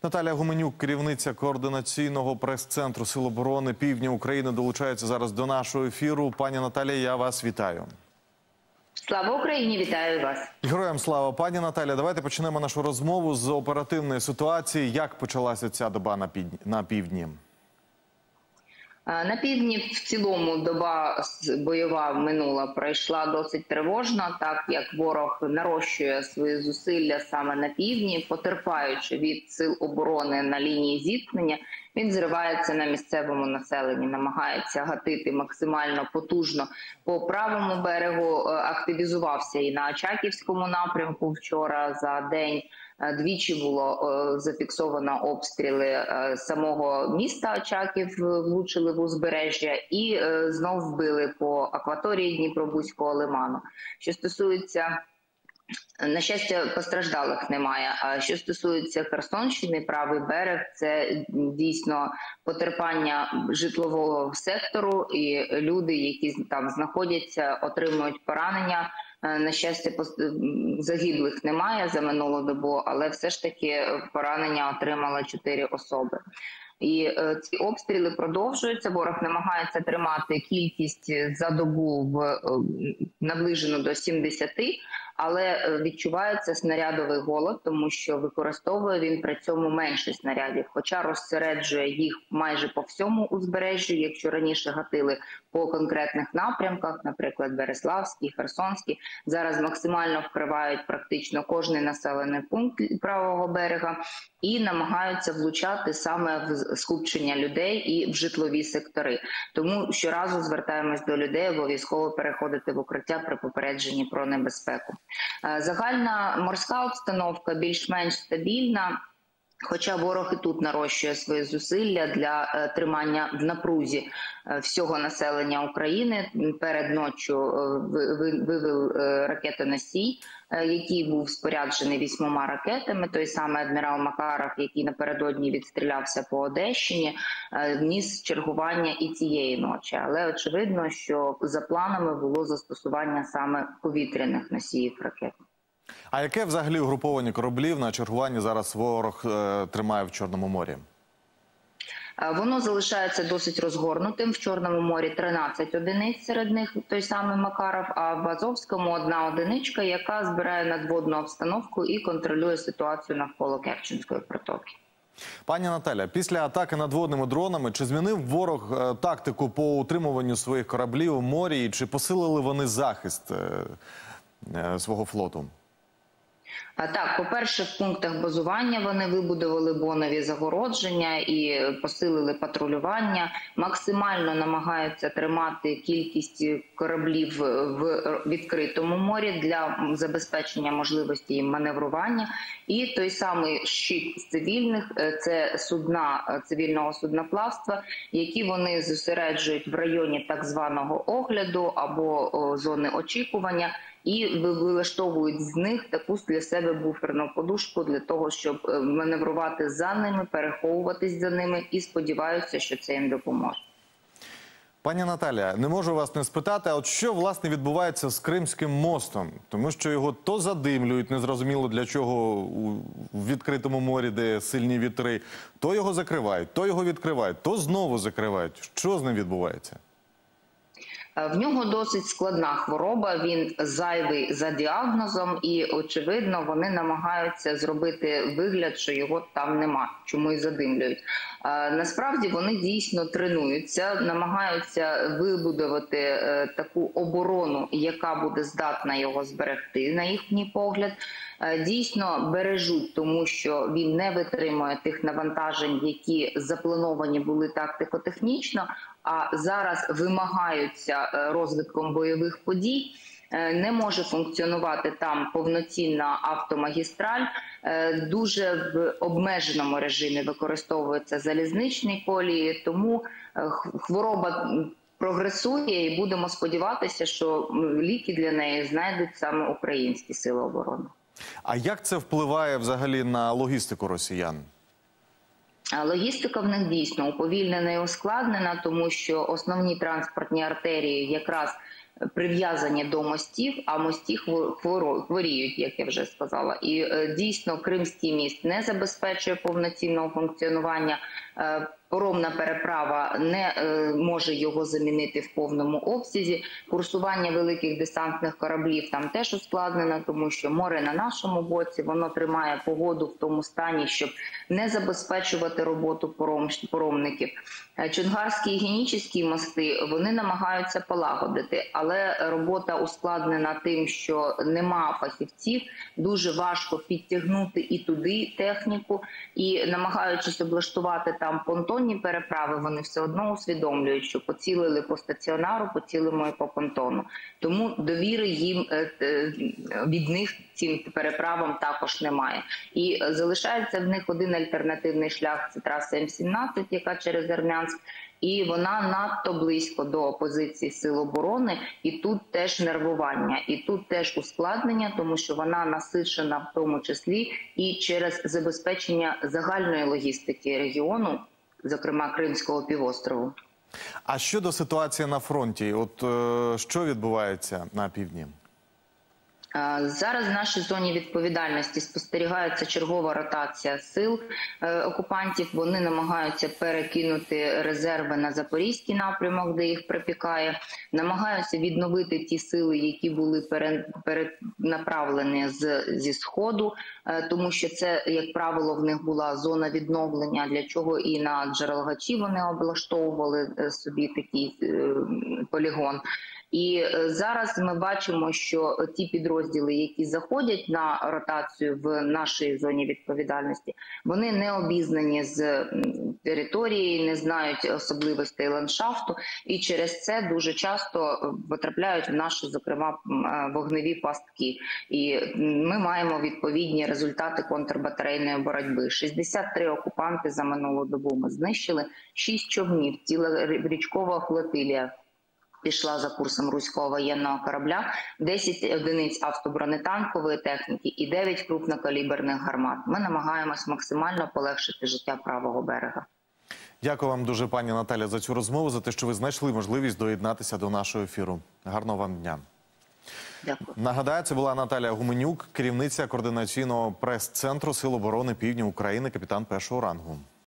Наталія Гуменюк, керівниця координаційного прес-центру Сил оборони Півдня України, долучається зараз до нашого ефіру. Пані Наталія, я вас вітаю. Слава Україні, вітаю вас. Героям слава. Пані Наталія, давайте почнемо нашу розмову з оперативної ситуації. Як почалася ця доба на півдні? На півдні в цілому доба бойова минула пройшла досить тривожно, так як ворог нарощує свої зусилля саме на півдні, потерпаючи від сил оборони на лінії зіткнення. Він зривається на місцевому населенні, намагається гатити максимально потужно по правому берегу, активізувався і на Очаківському напрямку вчора за день. Двічі було зафіксовано обстріли самого міста Очаків, влучили в узбережжя і знов вбили по акваторії Дніпробузького лиману. Що стосується, на щастя, постраждалих немає. А що стосується Херсонщини, правий берег, це дійсно потерпання житлового сектору, і люди, які там знаходяться, отримують поранення. На щастя, загиблих немає за минулу добу, але все ж таки поранення отримали 4 особи. І ці обстріли продовжуються. Ворог намагається тримати кількість за добу наближену до 70, але відчувається снарядовий голод, тому що використовує він при цьому менше снарядів, хоча розсереджує їх майже по всьому узбережжю. Якщо раніше гатили по конкретних напрямках, наприклад, Береславський, Херсонський, зараз максимально вкривають практично кожний населений пункт правого берега і намагаються влучати саме в скупчення людей і в житлові сектори. Тому щоразу звертаємось до людей обов'язково переходити в укриття при попередженні про небезпеку. Загальна морська обстановка більш-менш стабільна, хоча ворог і тут нарощує свої зусилля для тримання в напрузі всього населення України. Перед ноччю вивів ракетоносій, який був споряджений 8 ракетами. Той самий адмірал Макаров, який напередодні відстрілявся по Одещині, вніс чергування і цієї ночі. Але очевидно, що за планами було застосування саме повітряних носіїв ракет. А яке взагалі угруповання кораблів на чергуванні зараз ворог тримає в Чорному морі? Воно залишається досить розгорнутим. В Чорному морі 13 одиниць, серед них той самий Макаров, а в Азовському 1 одиничка, яка збирає надводну обстановку і контролює ситуацію навколо Керченської протоки. Пані Наталя, після атаки надводними дронами, чи змінив ворог тактику по утримуванню своїх кораблів у морі, і чи посилили вони захист свого флоту? Так, по-перше, в пунктах базування вони вибудували бонові загородження і посилили патрулювання, максимально намагаються тримати кількість кораблів в відкритому морі для забезпечення можливості їм маневрування. І той самий щит з цивільних – це судна цивільного судноплавства, які вони зосереджують в районі так званого огляду або зони очікування, і вилаштовують з них таку для себе буферну подушку для того, щоб маневрувати за ними, переховуватись за ними, і сподіваюся, що це їм допоможе. Пані Наталія, не можу вас не спитати, а от що, власне, відбувається з Кримським мостом? Тому що його то задимлюють, незрозуміло для чого, у відкритому морі, де сильні вітри, то його закривають, то його відкривають, то знову закривають. Що з ним відбувається? В нього досить складна хвороба, він зайвий за діагнозом і, очевидно, вони намагаються зробити вигляд, що його там нема, чому і задимлюють. Насправді вони дійсно тренуються, намагаються вибудувати таку оборону, яка буде здатна його зберегти, на їхній погляд. Дійсно бережуть, тому що він не витримує тих навантажень, які заплановані були тактико-технічно, а зараз вимагаються розвитком бойових подій. Не може функціонувати там повноцінна автомагістраль, дуже в обмеженому режимі використовуються залізничні колії, тому хвороба прогресує і будемо сподіватися, що ліки для неї знайдуть саме українські сили оборони. А як це впливає взагалі на логістику росіян? Логістика в них дійсно уповільнена і ускладнена, тому що основні транспортні артерії якраз прив'язані до мостів, а мості хворіють, як я вже сказала. І дійсно Кримський міст не забезпечує повноцінного функціонування. Паромна переправа не може його замінити в повному обсязі. Курсування великих десантних кораблів там теж ускладнено, тому що море на нашому боці, воно тримає погоду в тому стані, щоб не забезпечувати роботу паромників. Чонгарські і Генічеські мости, вони намагаються полагодити, але робота ускладнена тим, що нема фахівців, дуже важко підтягнути і туди техніку, і намагаючись облаштувати там понтонні переправи, вони все одно усвідомлюють, що поцілили по стаціонару, поцілимо і по понтону. Тому довіри їм від них цим переправам також немає. І залишається в них один альтернативний шлях – це траса М-17, яка через Армянськ, і вона надто близько до позиції Сил оборони, і тут теж нервування, і тут теж ускладнення, тому що вона насичена в тому числі і через забезпечення загальної логістики регіону, зокрема Кримського півострову. А щодо ситуації на фронті, от що відбувається на півдні? Зараз в нашій зоні відповідальності спостерігається чергова ротація сил окупантів. Вони намагаються зекинути резерви на Запорізький напрямок, де їх припікає. Намагаються відновити ті сили, які були перенаправлені зі Сходу, тому що це, як правило, в них була зона відновлення, для чого і на Джерелгачі вони облаштовували собі такий полігон. І зараз ми бачимо, що ті підрозділи, які заходять на ротацію в нашій зоні відповідальності, вони не обізнані з території, не знають особливостей ландшафту, і через це дуже часто потрапляють в наші, зокрема, вогневі пастки. І ми маємо відповідні результати контрбатарейної боротьби. 63 окупанти за минулу добу ми знищили, 6 човнів, ціла річкова флотилія пішла за курсом руського воєнного корабля, 10 одиниць автобронетанкової техніки і 9 крупнокаліберних гармат. Ми намагаємось максимально полегшити життя правого берега. Дякую вам дуже, пані Наталя, за цю розмову, за те, що ви знайшли можливість доєднатися до нашого ефіру. Гарного вам дня. Дякую. Нагадаю, це була Наталія Гуменюк, керівниця координаційного прес-центру Сил оборони Півдня України, капітан першого рангу.